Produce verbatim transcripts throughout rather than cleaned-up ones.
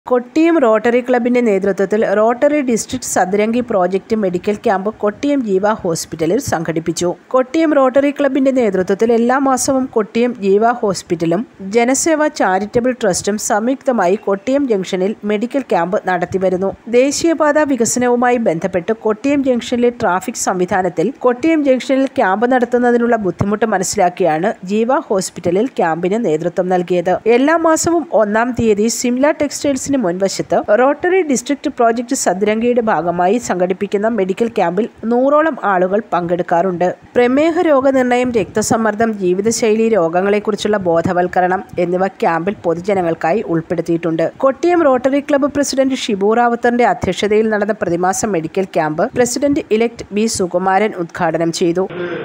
Kottiyam rotary ക്ലബിന്റെ നേതൃത്വത്തിൽ rotary district Sadrangi project medical camp Kottiyam Jeeva ഹോസ്പിറ്റലിൽ സംഘടിപ്പിച്ചു. കൊട്ടിയം റോട്ടറി ക്ലബിന്റെ നേതൃത്വത്തിൽ എല്ലാ മാസവും കൊട്ടിയം ജീവ ഹോസ്പിറ്റലും ജനസേവ ചാരിറ്റബിൾ ട്രസ്റ്റും സംയുക്തമായി കൊട്ടിയം ജംഗ്ഷനിൽ മെഡിക്കൽ ക്യാമ്പ് നടത്തിവരുന്നു. ദേശീയപാത വികസനവുമായി ബന്ധപ്പെട്ട് കൊട്ടിയം ജംഗ്ഷനിലെ ട്രാഫിക് സംവിധാനത്തിൽ കൊട്ടിയം ജംഗ്ഷനിൽ ക്യാമ്പ് നടത്തുന്നതിനുള്ള ബുദ്ധിമുട്ട് മനസ്സിലാക്കിയാണ് ജീവ ഹോസ്പിറ്റലിൽ ക്യാമ്പിന് നേതൃത്വം നൽകിയത്. എല്ലാ മാസവും ഒന്നാം തീയതി സിംല ടെക്സ്റ്റൈൽസ് മുൻവശത്ത് റോട്ടറി ഡിസ്ട്രിക്ട് പ്രോജക്റ്റ് സദ്രംഗിയുടെ ഭാഗമായി സംഘടിപ്പിക്കുന്ന മെഡിക്കൽ ക്യാമ്പിൽ നൂറോളം ആളുകൾ പങ്കെടുക്കാറുണ്ട്. പ്രമേഹ രോഗനിർണയം, രക്തസമ്മർദ്ദം, ജീവിതശൈലി രോഗങ്ങളെക്കുറിച്ചുള്ള ബോധവൽക്കരണം എന്നിവ ക്യാമ്പിൽ പൊതുജനങ്ങൾക്കായി ഉൾപ്പെടുത്തിയിട്ടുണ്ട്. Kottiyam rotary club president Shibu റാവുത്തറിന്റെ അധ്യക്ഷതയിൽ നടന്ന പ്രതിമാസ medical camp president elect B Sukumaran ഉദ്ഘാടനം ചെയ്തു.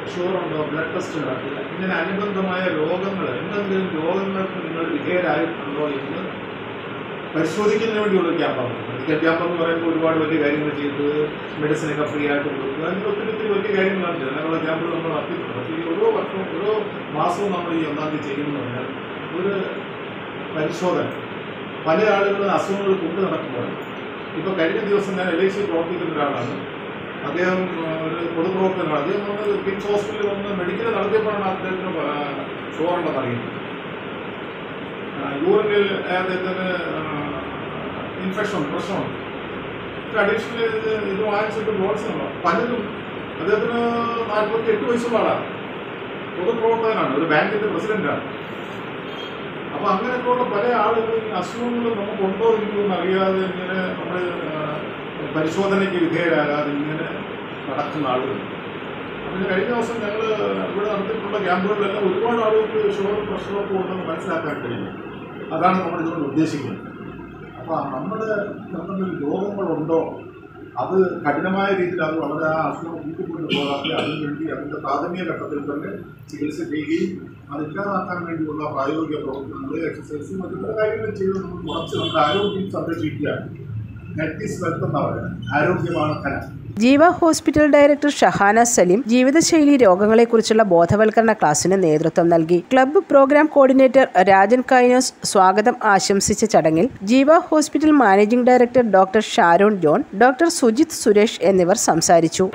പരിശോധിക്കുന്നതിന് വേണ്ടിയുള്ള ക്യാമ്പാണ്. മെഡിക്കൽ ക്യാമ്പ് എന്ന് പറയുമ്പോൾ ഒരുപാട് വലിയ കാര്യങ്ങൾ ചെയ്ത് മെഡിസിനൊക്കെ ഫ്രീ ആയിട്ട് കൊടുക്കുക, അതിന് ഒത്തിരി ഒത്തിരി വലിയ കാര്യങ്ങളാണ്. ജനങ്ങളുടെ ക്യാമ്പുകൾ നമ്മൾ നടത്തിയിട്ടുണ്ട്. പക്ഷേ ഈ ഓരോ വർഷവും ഓരോ മാസവും നമ്മൾ ഈ ഒന്നാം തീയതി ചെയ്യുന്നത് പറഞ്ഞാൽ ഒരു പരിശോധന. പല ആളുകളും അസുഖങ്ങൾ കൊണ്ട് നടക്കുമ്പോൾ ഇപ്പോൾ കഴിഞ്ഞ ദിവസം ഞാൻ എൽ ഐ സി പ്രവർത്തിക്കുന്ന ഒരാളാണ്. അദ്ദേഹം ഒരു പൊതുപ്രവർത്തനമാണ്. അദ്ദേഹം വന്ന് കിംസ് ഹോസ്പിറ്റലിൽ വന്ന് മെഡിക്കൽ നടത്തിയപ്പോഴാണ് അദ്ദേഹത്തിന് ഷുഗറുണ്ടെന്ന് അറിയുന്നത്. യൂറിനിൽ അദ്ദേഹത്തിന് ഇൻഫെക്ഷൻ പ്രശ്നമുണ്ട്. അഡീഷണൽ ഇത് ഇത് വാങ്ങിച്ചിട്ട് ബ്ലോഡ്സിനുള്ള പലരും അദ്ദേഹത്തിന് നാൽപ്പത്തി എട്ട് വയസ്സുള്ള ആളാണ്. പൊതുപ്രവർത്തകനാണ്, ഒരു ബാങ്കിൻ്റെ പ്രസിഡന്റാണ്. അപ്പോൾ അങ്ങനെയൊക്കെയുള്ള പല ആളുകളും അസുഖങ്ങളും നമുക്കുണ്ടോ ഇല്ലയോ എന്നറിയാതെ ഇങ്ങനെ നമ്മൾ പരിശോധനയ്ക്ക് വിധേയരാകാതെ ഇങ്ങനെ നടക്കുന്ന ആളുകളുണ്ട്. അതിന് കഴിഞ്ഞ ദിവസം ഞങ്ങൾ ഇവിടെ നടത്തിയിട്ടുള്ള ക്യാമ്പുകളിലെല്ലാം ഒരുപാട് ആളുകൾക്ക് ഷുഗർ പ്രഷറൊക്കെ ഉണ്ടെന്ന് മനസ്സിലാക്കാൻ കഴിയും. അതാണ് നമ്മൾ ഇതുകൊണ്ട് ഉദ്ദേശിക്കുന്നത്. അപ്പോൾ നമ്മുടെ നമ്മുടെ രോഗങ്ങളുണ്ടോ അത് കഠിനമായ രീതിയിൽ അത് വളരെ ആ അസുഖം കൂട്ടിക്കൊണ്ട് പോകാതെ അതിനുവേണ്ടി അതിൻ്റെ പ്രാഥമിക ഘട്ടത്തിൽ തന്നെ ചികിത്സ ചെയ്യുകയും അത് ഇല്ലാതാക്കാൻ വേണ്ടിയുള്ള പ്രായോഗിക പ്രവർത്തനങ്ങൾ, എക്സസൈസ്, മറ്റു പല കാര്യങ്ങൾ ചെയ്ത് നമ്മൾ കുറച്ച് നമ്മുടെ ആരോഗ്യം സംരക്ഷിക്കുകയാണ്. ഹെൽത്ത് ഈസ് വെൽത്ത് എന്നാണ് പറയുന്നത്. ആരോഗ്യമാണ് ധനം. ജീവ ഹോസ്പിറ്റൽ ഡയറക്ടർ ഷഹാന സലീം ജീവിതശൈലി രോഗങ്ങളെക്കുറിച്ചുള്ള ബോധവൽക്കരണ ക്ലാസ്സിന് നേതൃത്വം നൽകി. Club program coordinator Rajan Kainos സ്വാഗതം ആശംസിച്ച ചടങ്ങിൽ Jeeva hospital managing director doctor Sharon John, doctor Sujith Suresh എന്നിവർ സംസാരിച്ചു.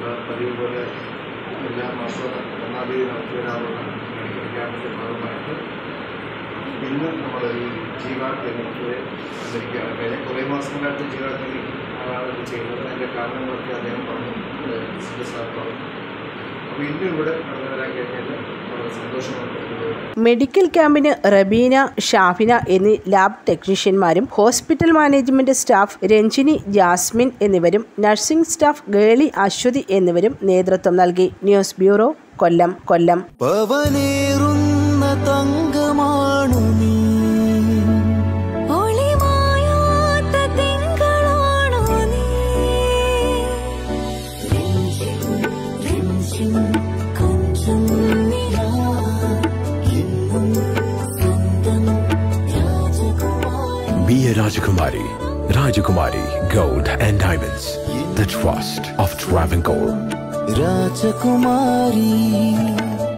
കുറേ മാസങ്ങളായിട്ട് ജീവ ക്ലിനിക് ചെയ്യുന്നത് അതിൻ്റെ കാരണങ്ങളൊക്കെ അദ്ദേഹം പറഞ്ഞു, സാർ പറഞ്ഞു. അപ്പോൾ ഇന്നും ഇവിടെ കടന്നു വരാൻ കഴിഞ്ഞാൽ വളരെ സന്തോഷമുണ്ട്. മെഡിക്കൽ ക്യാമ്പിന് റബീന, ഷാഫിന എന്നീ ലാബ് ടെക്നീഷ്യന്മാരും hospital management staff Ranjini, Jasmine എന്നിവരും നഴ്സിംഗ് സ്റ്റാഫ് ഗേളി, അശ്വതി എന്നിവരും നേതൃത്വം നൽകി. News bureau, Kollam Kollam. Be a Rajakumari. Rajakumari Gold and Diamonds. The trust of Travancore. Rajakumari.